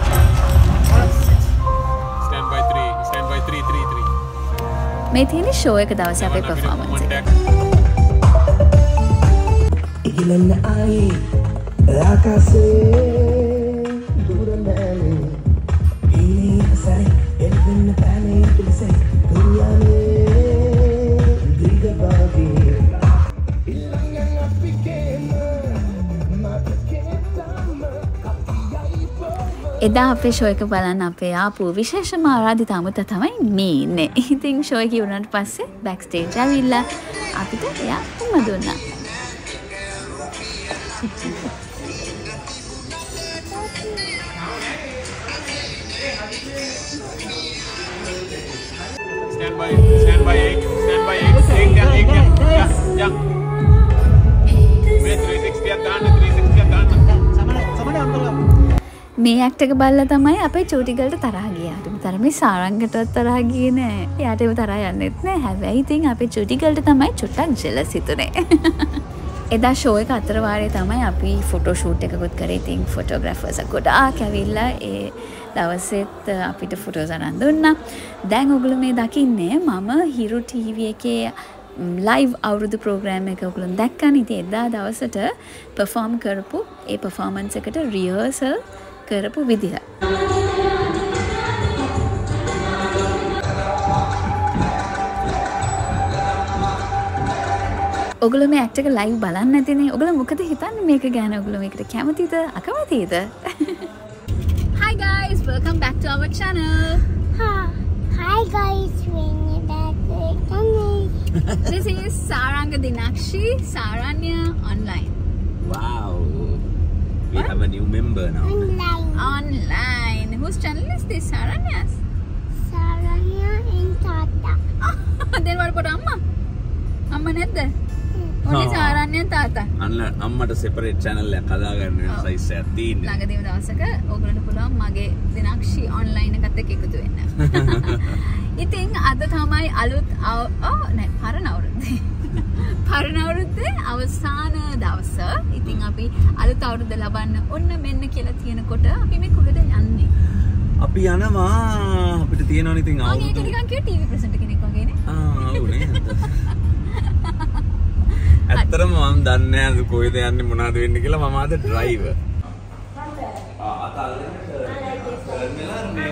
Stand by three, stand by three three three. මේ තියෙන show එක දවසේ අපේ performance එක. ඉගලන්න ආයේ ආකාශේ එදා අපේ ෂෝ එක බලන්න අපේ ආපු විශේෂම ආරාධිත අමුත තමයි මේ ඉන්නේ. ඉතින් ෂෝ එක ඉවරනට පස්සේ බෑක් ස්ටේජ් ඇවිල්ලා අපිට එයා උම්ම දුන්නා. Stand by, stand by eight, stand by eight, eight, yeah, eight, yeah, yeah, yeah. Wait, three sixty at done, three sixty at done. Samana, samana uncle. මේ ඇක්ට් එක බලලා තමයි අපේ චූටි ගල්ට තරහ ගියා. ඊට මේ සාරංගටවත් තරහ ගියේ නෑ. එයාට ඒව තරහ යන්නෙත් නෑ. හැබැයි ඉතින් අපේ චූටි ගල්ට තමයි චුට්ටක් ජෙලස් හිතුනේ. එදා ෂෝ එක අතර වාරේ තමයි අපි ෆොටෝ ෂූට් එකකුත් කරේ. ඉතින් ෆොටෝග්‍රැෆර්ස් ගොඩාක් ඇවිල්ලා ඒ දවසෙත් අපිට ෆොටෝස් අරන් දුන්නා. දැන් ඔයගොල්ලෝ මේ දකින්නේ මම හිරු ටීවී එකේ ලයිව් අවුරුදු ප්‍රෝග්‍රෑම් එක ඔයගොල්ලෝ දැක්කනේ. ඉතින් එදා දවසට perform කරපු ඒ performance එකට rehearsal කරපු විදිහ. ඔයගොල්ලෝ මේ ඇක්ට් එක ලයිව් බලන්න නැතිනේ. ඔයගොල්ලෝ මොකද හිතන්නේ මේක ගැන? ඔයගොල්ලෝ මේකට කැමතිද? අකමැතිද? Hi guys, welcome back to our channel. Hi, hi guys, we're back to the channel. This is Saranga Dinakshi, Saranya Online. Wow. We have a new member now. Online. Online. Whose channel is this? Saranya's? Saranya and Tata. Then what about Amma? Amma nedda? Only Saranya and Tata. අන්න අම්මට separate channel එකක් හදාගන්න වෙන size එකක් තියෙනවා. ළඟදීම දවසක ඕගොල්ලන්ට පුළුවන් මගේ දිනක්ෂි online එකත් එක්ක එකතු වෙන්න. ඉතින් අද තමයි අලුත් ඔව් නෑ පරණ අවුරුද්දේ. පරණ අවුරුද්දේ අවසාන දවස. ඉතින් අපි අලුත් අවුරුද්ද ලබන්න ඔන්න මෙන්න කියලා තියෙනකොට අපි මේ කොහෙද යන්නේ? අපි යනවා අපිට තියෙනවනේ ඉතින් අවුරුදු. මම ඒක නිකන් කිව්ව ටීවී ප්‍රසන්ටර් කෙනෙක් වගේනේ. ආ ඔව් නේද? ඇත්තටම මම දන්නේ නැහැ අද කොහෙද යන්නේ මොනවද වෙන්නේ කියලා. මම අද ඩ්‍රයිවර්. ආ අතල්ලෙන් ටර්න් වෙලා මේ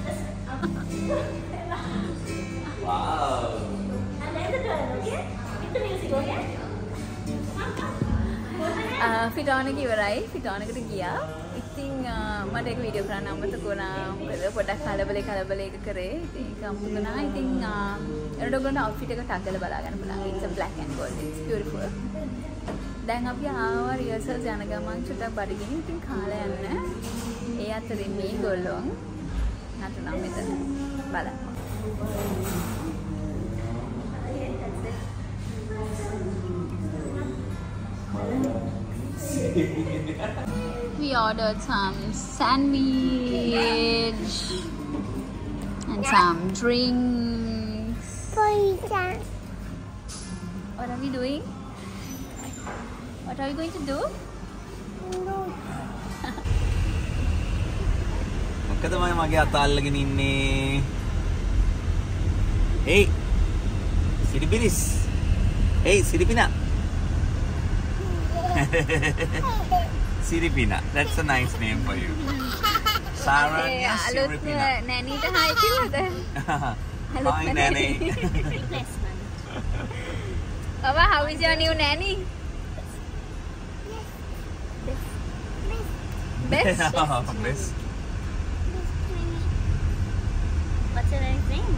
ෆිටෝනක ඉවරයි. ෆිටෝනකට ගියා. ඉතින් මට ඒක වීඩියෝ කරන්න අමතක වුණා. මොකද පොඩ්ඩක් කලබලේ කලබලේ එක කරේ. ඉතින් ඒක අමතක වුණා. ඉතින් එනකොට ඔයගොල්ලෝ අවුට්ෆිට් එක ටග් කරලා බලා ගන්න පුළුවන්. It's a black and gold. It's beautiful. දැන් අපි ආවා රිහර්සල්ස් යන ගමන් චුට්ටක් බඩගිනි. ඉතින් කාලා යන්න. ඒ අතරින් මේගොල්ලෝ නටනවා මෙතන. බලන්න. We ordered some sandwich and some drinks. What are we doing? What are we going to do? මොකද මම මගේ අත අල්ලගෙන ඉන්නේ. Hey. Siripinis. Hey, Siripina. Siripina. That's a nice name for you. Saranya Siripina. Nanny to hi kiwada. Hi Nanny. Baba, how is your new nanny? Best. Best. What's your nanny's name?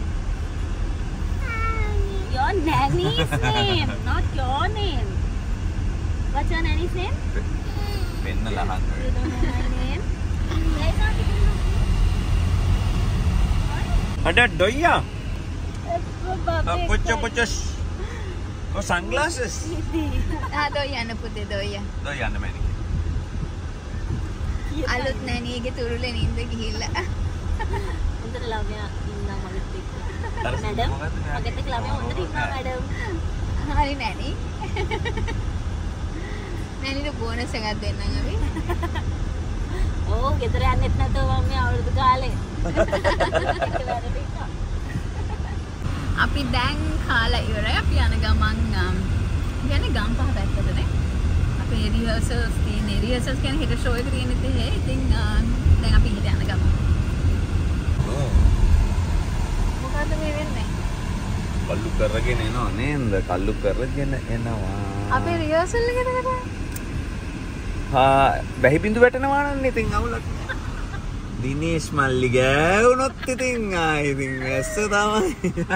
Your nanny's name, not your name. What's your nanny's name? Penna lahan. You don't know my name? Ada doya. Pucha pucha. Oh sunglasses. Ah doya na puti doya. Doya na meni. Alut nanny ge turule ninda gihilla. Unta lavya inna magat ekka. Madam, magat ekka lavya unta inna madam. Hari nanny. Nanny to bonus එකක් දෙන්නම් අපි. ඕ ගෙදර යන්නෙත් නැතුව මම මේ අවුරුදු කාලේ. අපි දැන් කාලා ඉවරයි. අපි යන ගමන් කියන්නේ ගම්පහ පැත්තටනේ. අපේ රිහර්සල්ස් තියෙන්නේ. රිහර්සල්ස් කියන්නේ හෙට ෂෝ එක තියෙන ඉතින් ඉතින් දැන් අපි හෙට යන ගමන්. මොකද්ද මේ වෙන්නේ? කල්ලු කරගෙන එනවා නේද? කල්ලු කරගෙන එනවා. අපේ රිහර්සල් එකද කරන්නේ? හා බැහි බින්දු වැටෙනවා නම් ඉතින් අවුලක්. දිනේෂ් මල්ලි ගෑවුනොත් ඉතින් ආයි ඉතින් ඇස්ස තමයි.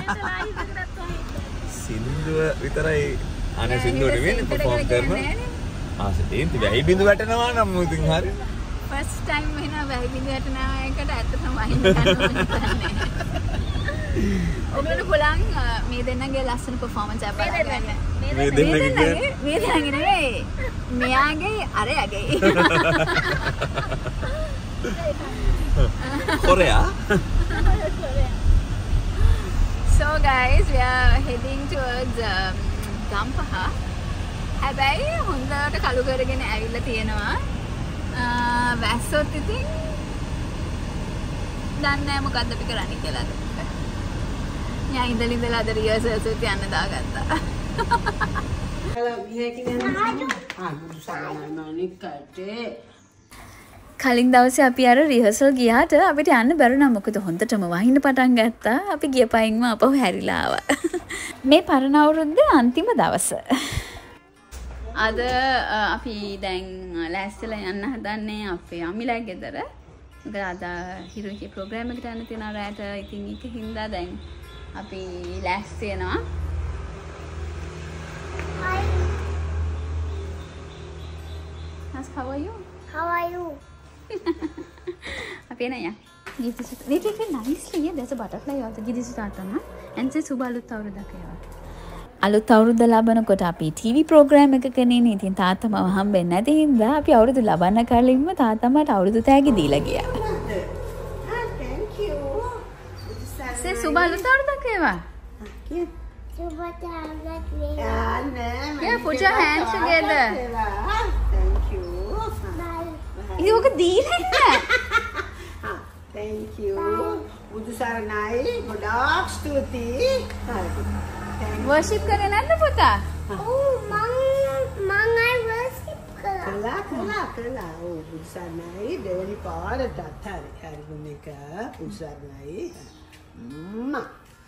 සින්දුව විතරයි අනේ සින්දුව නෙවෙයි perform කරනවා. ආ සෙන් බැහි බින්දු වැටෙනවා නම් ඉතින් හරි. ෆස්ට් ටයිම් වෙන බැහි බින්දු වැටෙනවා එකට ඇත්තටම වහින්න ගන්නවා. ඔබට පුළුවන් මේ දෙන්නගේ ලස්සන performance එකක් බලන්න. මේ දෙන්නගේ මේ දෙන්නගේ නෙවෙයි. මෙයාගේ අරයාගේ. Korea. So guys, we are heading towards um, Gampaha. හැබැයි හොඳට කළු කරගෙන ඇවිල්ලා තියෙනවා. වැස්සොත් ඉතින් දන්නේ නැහැ මොකද්ද අපි කරන්නේ කියලා. යා ඉඳලා ඉඳලා අද රිහර්සල්ස් එක යන්න දාගත්තා. කලින් දවසේ අපි අර රිහර්සල් ගියාට අපිට යන්න බැරුණා මොකද හොඳටම වහින්න පටන් ගත්තා. අපි ගිය පයින්ම අපව හැරිලා ආවා. මේ පරණ අවුරුද්දේ අන්තිම දවස. අද අපි දැන් ලෑස්තිලා යන්න හදන්නේ අපේ අම්මිලා ගෙදර. මොකද අද හිරුගේ ප්‍රෝග්‍රෑම් එකට යන්න තියෙනවා රැට. ඉතින් ඒක හින්දා දැන් අපි ලෑස්ති වෙනවා. Hi. How are you? How are you? අපි එන යා. ගිහින් wait wait nicely. Yeah, there's a butterfly also. ගිහින් start කරනවා. and say සුබ අලුත් අවුරුද්දක් වේවා. අලුත් අවුරුද්ද ලබනකොට අපි ටීවී ප්‍රෝග්‍රෑම් එකක නේ. ඉතින් තාත්තම හම්බෙන්නේ නැති හින්දා අපි අවුරුදු ලබන්න කලින්ම තාත්තා මට අවුරුදු තෑගි දීලා ගියා. Thank you. say සුබ අලුත් අවුරුද්දක් වේවා. Super tablet way. Yeah, put your hands together. Thank you. Ini ඔක දීලා. Thank you. බුදු සරණයි. ගොඩාක් ස්තුතියි. worship කරේ නැද්ද පුතා? Oh, mang mang I worship කළා. කළා කළා කළා. ඔව් බුදු සරණයි. දෙවනි පාරටත් හරි. හරි මොනික බුදු සරණයි. අම්මා.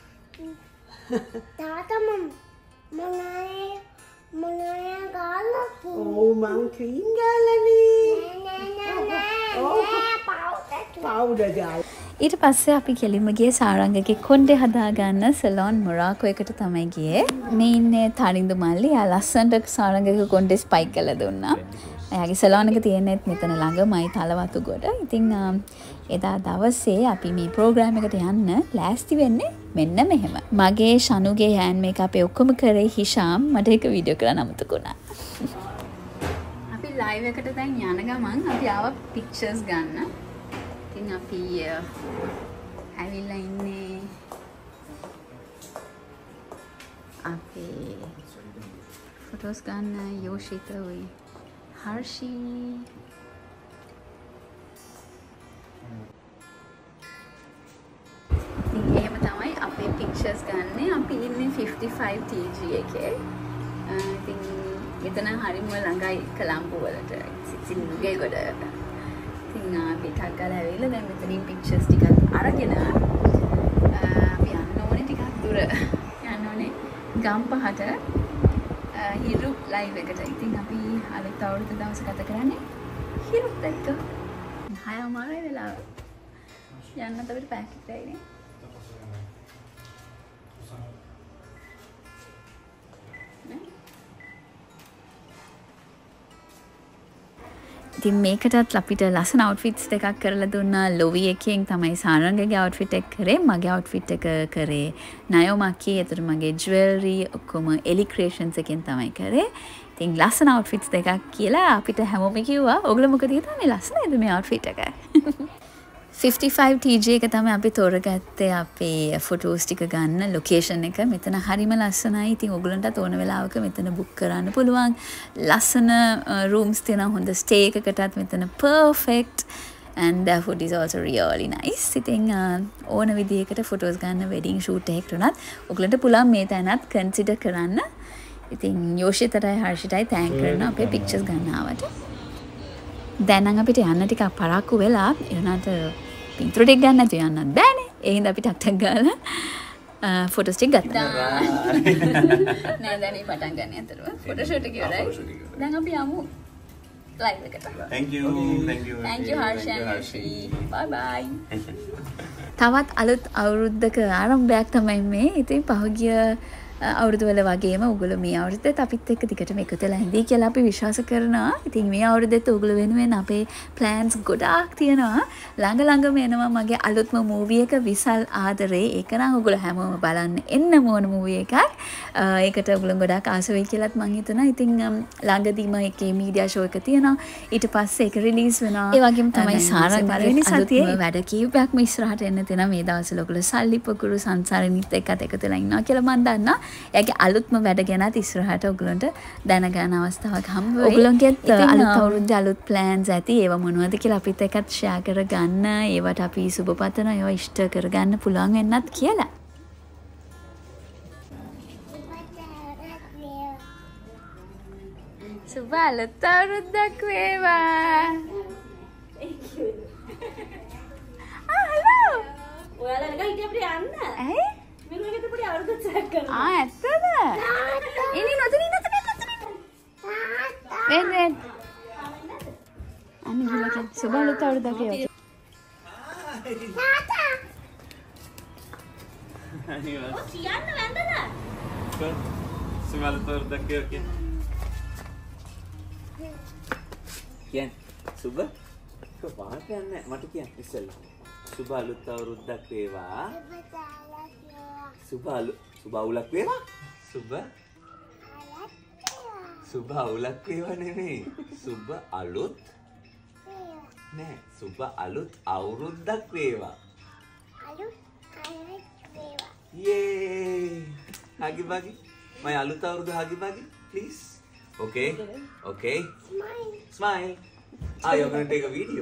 තාත්තා මම මොනයි මොනයි ගාලා ඔව් මං ක්‍රීම් ගාලානේ. නෑ නෑ නෑ පවුඩර් පවුඩර් ගාලා. ඊට පස්සේ අපි කෙලින්ම ගියේ සාරංගගේ කොණ්ඩේ හදාගන්න සලෝන් මොරාකෝ එකට තමයි ගියේ. මේ ඉන්නේ තරිඳු මල්ලි. එයා ලස්සනට සාරංගගේ කොණ්ඩේ ස්පයික් කරලා දුන්නා. එයාගේ සලෝන් එක තියෙනෙත් මෙතන ළඟමයි තලවතු ගොඩ. ඉතින් එදා දවසේ අපි මේ ප්‍රෝග්‍රෑම් එකට යන්න ලෑස්ති වෙන්නේ මෙන්න මෙහෙම. මගේ ෂනුගේ හෑන්ඩ් මේකප් එක ඔක්කොම කරේ හිෂාම්. මට ඒක වීඩියෝ කරන්න අමතකුණා. අපි ලයිව් එකට දැන් යන ගමන් අපි ආව පික්චර්ස් ගන්න. ඉතින් අපි ඇවිල්ලා ඉන්නේ අපේ ෆොටෝස් ගන්න යෝෂිත උයි හර්ෂී ඉතින් එහෙම තමයි අපේ පික්චර්ස් ගන්න. අපි ඉන්නේ fifty-five T G එකේ. ඉතින් මෙතන හරිම ළඟයි කොළඹ වලට. සිසිනුගේ ගොඩ. ඉතින් අපි ටක් ගාලා ඇවිල්ලා දැන් මෙතනින් පික්චර්ස් ටිකක් අරගෙන අපි යන්න ඕනේ ටිකක් දුර. යන්න ඕනේ ගම්පහට හිරු ලයිව් එකට. ඉතින් අපි අලුත් අවුරුදු දවස ගත කරන්නේ හිරුත් එක්ක. හය අමාරුයි වෙලාව. යන්නත් අපිට පැකිට ඇයිනේ. ඉතින් මේකටත් අපිට ලස්සන අවුට්ෆිට්ස් දෙකක් කරලා දුන්නා. ලොවි එකෙන් තමයි සාරංගගේ අවුට්ෆිට් එක කරේ. මගේ අවුට්ෆිට් එක කරේ නයෝමකී. ඒතර මගේ ජුවෙලරි ඔක්කොම එලි ක්‍රියේෂන්ස් එකෙන් තමයි කරේ. ඉතින් ලස්සන අවුට්ෆිට්ස් දෙකක් කියලා අපිට හැමෝම කිව්වා. ඔයගොල්ලෝ මොකද හිතන්නේ මේ ලස්සනයිද මේ අවුට්ෆිට් එක? fifty-five T G එක තමයි අපි තෝරගත්තේ අපේ ෆොටෝස් ටික ගන්න ලොකේෂන් එක. මෙතන හරිම ලස්සනයි. ඉතින් ඔයගලන්ටත් ඕන වෙලාවක මෙතන බුක් කරන්න පුළුවන්. ලස්සන රූම්ස් තියෙනවා. හොඳ ස්ටේ එකකටත් මෙතන perfect and the food is also really nice. ඉතින් ඕන විදිහකට ෆොටෝස් ගන්න වෙඩින් ෂූට් එකකට උනත් ඔයගලන්ට පුළුවන් මේ තැනත් කන්සිඩර් කරන්න. ඉතින් යෝෂිතටයි හර්ෂිතයි තෑන්ක් කරනවා අපේ පික්චර්ස් ගන්න ආවට. දැන් නම් අපිට යන්න ටිකක් පරක්කු වෙලා එනට පින්තූර ටික ගන්න නැතුව යන්නත් බෑනේ. ඒ හින්දා අපි ටක් ටක් ගාලා ෆොටෝස් ටික ගත්තා. නෑ දැන් මේ පටන් ගන්න අතරම ෆොටෝ ෂූට් එක ඉවරයි. දැන් අපි යමු ලයිව් එකට. Thank you. Thank you. Thank you Harsh and Harshi. Bye bye. තවත් අලුත් අවුරුද්දක ආරම්භයක් තමයි මේ. ඉතින් පහුගිය අවුරුදු වල වගේම ඔයගොල්ලෝ මේ අවුරුද්දේත් අපිත් එක්ක දිගටම එකතු වෙලා ඉඳී කියලා අපි විශ්වාස කරනවා. ඉතින් මේ අවුරුද්දේත් ඔයගොල්ලෝ වෙනුවෙන් අපේ ප්ලෑන්ස් ගොඩාක් තියෙනවා. ළඟ ළඟම එනවා මගේ අලුත්ම මූවි එක විසල් ආදරේ. ඒක නම් ඔයගොල්ලෝ හැමෝම බලන්න එන්න ඕන මූවි එකක්. ඒකට ඔයගොල්ලෝ ගොඩාක් ආස වෙයි කියලාත් මං හිතනවා. ඉතින් ළඟදීම එකේ මීඩියා ෂෝ එක තියෙනවා. ඊට පස්සේ ඒක රිලීස් වෙනවා. ඒ වගේම තමයි සාරංග පළවෙනි සතියේ වැඩ කීපයක්ම ඉස්සරහට එන්න තියෙනවා. මේ දවස්වල ඔයගොල්ලෝ සල්ලි පොකුරු සංසාරෙනිත් එක්කත් එකතු වෙලා ඉන්නවා කියලා මම දන්නවා. එයාගේ අලුත්ම වැඩ ගැනත් ඉස්සරහට ඔයගලන්ට දැනගන්න අවස්ථාවක් හම්බ වෙයි. ඔයගලන්ගේත් අලුත් අවුරුද්දේ අලුත් ප්ලෑන්ස් ඇති. ඒවා මොනවද කියලා අපිත් එක්කත් ෂෙයා කරගන්න. ඒවට අපි සුබ පතනවා. ඒවා ඉෂ්ට කරගන්න පුළුවන් වෙන්නත් කියලා. සුබ අලුත් අවුරුද්දක් වේවා. ආ හලෝ. ඔයාලා නිකන් හිටිය අපිට යන්න. ඇයි? මිරුවකට පොඩි අවුරුද්දක් සැක් කරනවා. ආ ඇත්තද? ඉනි නොතනින් නොතනින් නොතනින්. වෙන් වෙන්. අන්න ගිලක සුබ අලුත් අවුරුද්දක් වේවා. තාතා. අනිවා. ඔය කියන්න වැන්දලා. සුබ අලුත් අවුරුද්දක් වේවා කියන. කියන්න. සුබ. කොහොමද කියන්නේ? මට කියන්න ඉස්සෙල්ලා. සුබ අලුත් අවුරුද්දක් වේවා. සුබ අලුත් සුබ අවුලක් වේවා. සුබ සුබ අවුලක් වේවා නෙමෙයි. සුබ අලුත් නෑ සුබ අලුත් අවුරුද්දක් වේවා. අලුත් අවුරුද්දක් වේවා. Yay! Huggy Buggy. My අලුත් අවුරුද්ද Huggy Buggy, please. Okay. Okay. Smile. Smile. Ah, you're going to take a video.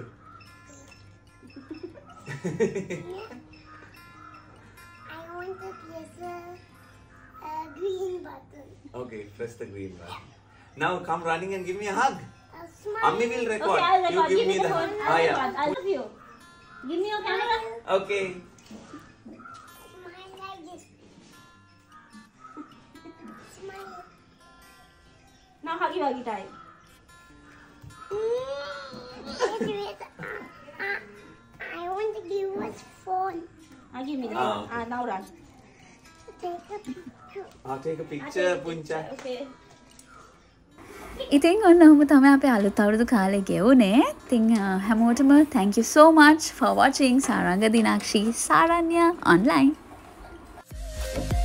I want to press the uh, green button. Okay, press the green button. Now come running and give me a hug. Uh, smile. Ammi will record. Okay, I'll record. You give, Give me me the the hug. phone. Ah, I'll yeah. record. I love you. Give me your camera. Okay. Smile like this. Smile. Now huggy wuggy time. Wait, wait. Uh, uh, I want to give us phone. Ah, give me the Ah, phone. okay. Ah, now run. Take a picture. I'll take a picture, Puncha. Okay. ඉතින් ඔන්න ඔහොම තමයි අපේ අලුත් අවුරුදු කාලේ ගෙවුනේ. ඉතින් හැමෝටම thank you so much for watching Saranga Dinakshi Saranya online.